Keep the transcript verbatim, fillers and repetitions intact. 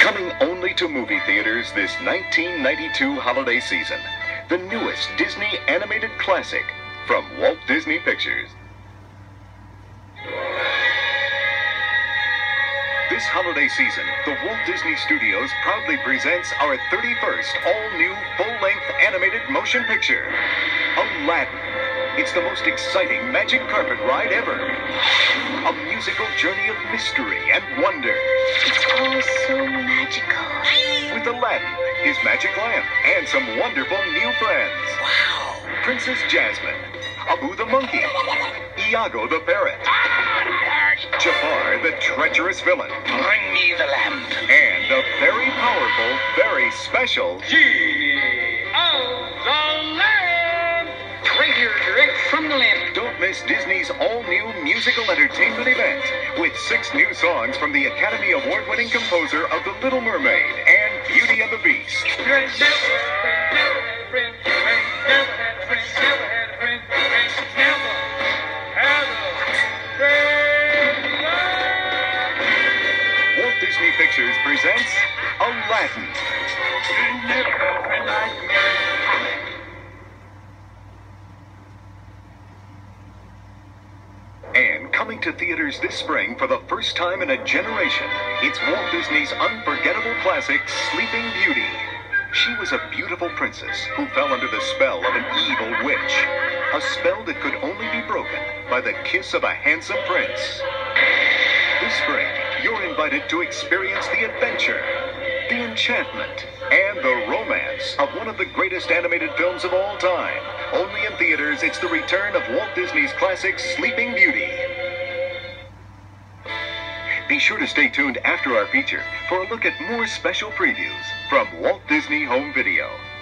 Coming only to movie theaters this nineteen ninety-two holiday season, the newest Disney animated classic from Walt Disney Pictures. This holiday season, the Walt Disney Studios proudly presents our thirty-first all-new full-length animated motion picture, Aladdin. It's the most exciting magic carpet ride ever. A musical journey of mystery and wonder. It's all so magical. With Aladdin, his magic lamp, and some wonderful new friends. Wow. Princess Jasmine, Abu the monkey, Iago the parrot, Jafar the treacherous villain, Bring me the lamp. and a very powerful, very special Key of the lamp. Right here, direct from the lamp. Don't miss Disney's all-new musical entertainment event with six new songs from the Academy Award-winning composer of The Little Mermaid and Beauty and the Beast. Friend never had a friend, never had a friend, friend never had a friend, never had a friend, friend never had a friend. Walt Disney Pictures presents Aladdin. Friend never had a friend like me. And coming to theaters this spring for the first time in a generation, it's Walt Disney's unforgettable classic, Sleeping Beauty. She was a beautiful princess who fell under the spell of an evil witch. A spell that could only be broken by the kiss of a handsome prince. This spring, you're invited to experience the adventure, the enchantment, and the romance of one of the greatest animated films of all time. Only in theaters, it's the return of Walt Disney's classic Sleeping Beauty. Be sure to stay tuned after our feature for a look at more special previews from Walt Disney Home Video.